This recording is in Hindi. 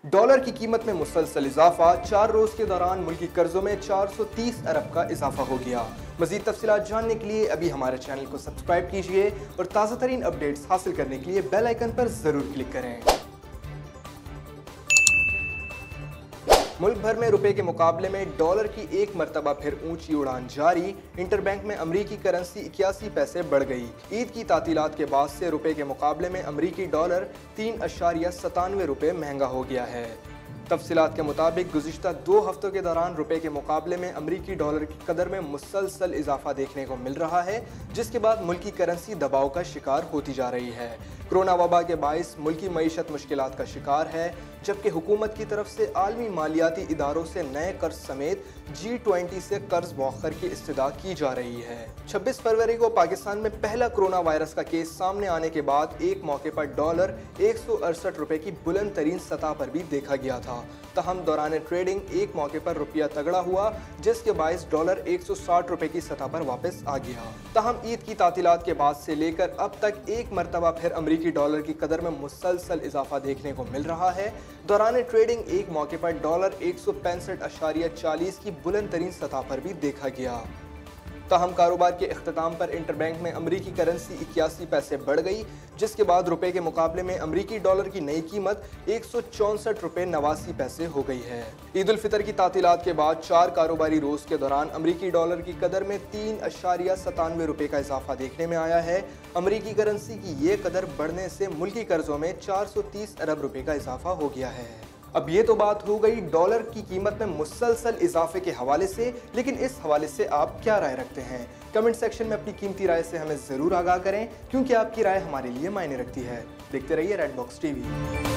डॉलर की कीमत में मुसलसल इजाफा, 4 रोज के दौरान मुल्की कर्जों में 430 अरब का इजाफा हो गया। मजीद तफसीलात जानने के लिए अभी हमारे चैनल को सब्सक्राइब कीजिए और ताज़ा तरीन अपडेट्स हासिल करने के लिए बेल आइकन पर जरूर क्लिक करें। मुल्क भर में रुपए के मुकाबले में डॉलर की एक मरतबा फिर ऊंची उड़ान जारी। इंटरबैंक में अमरीकी करेंसी 81 पैसे बढ़ गई। ईद की तातीलात के बाद से रुपए के मुकाबले में अमरीकी डॉलर 3.97 रुपए महंगा हो गया है। तफसीलात के मुताबिक गुज़िश्ता 2 हफ्तों के दौरान रुपए के मुकाबले में अमरीकी डॉलर की कदर में मुसलसल इजाफा देखने को मिल रहा है, जिसके बाद मुल्की करेंसी दबाव का शिकार होती जा रही है। कोरोना वबा के बाइस मुल्की मईशत मुश्किलात का शिकार है, जबकि हुकूमत की तरफ से आलमी मालियाती इदारों से नए कर्ज समेत G20 से कर्ज मौखर की इस्तदा की जा रही है। 26 फरवरी को पाकिस्तान में पहला कोरोना वायरस का केस सामने आने के बाद एक मौके पर डॉलर 168 रुपए की बुलंद तरीन सतह पर भी देखा गया था। तहम दौरान ट्रेडिंग एक मौके पर रुपया तगड़ा हुआ, जिसके बायस डॉलर 160 रुपए की सतह पर वापस आ गया। तहम ईद की तातीलात के बाद से लेकर अब तक एक मरतबा फिर अमरीकी डॉलर की कदर में मुसलसल इजाफा देखने को मिल रहा है। दौरान ट्रेडिंग एक मौके पर डॉलर 165.40 की बुलंद तरीन सतह पर भी देखा गया। ताहम कारोबार के इख्तिताम पर इंटरबैंक में अमरीकी करेंसी 81 पैसे बढ़ गई, जिसके बाद रुपए के मुकाबले में अमरीकी डॉलर की नई कीमत 164 रुपए 89 पैसे हो गई है। ईद उल फितर की तातीलात के बाद 4 कारोबारी रोज के दौरान अमरीकी डॉलर की कदर में 3.97 रुपए का इजाफा देखने में आया है। अमरीकी करेंसी की ये कदर बढ़ने से मुल्की कर्जों में 430 अरब रुपए का इजाफा हो गया है। अब ये तो बात हो गई डॉलर की कीमत में मुसलसल इजाफे के हवाले से, लेकिन इस हवाले से आप क्या राय रखते हैं? कमेंट सेक्शन में अपनी कीमती राय से हमें ज़रूर आगाह करें, क्योंकि आपकी राय हमारे लिए मायने रखती है। देखते रहिए रेड बॉक्स टीवी।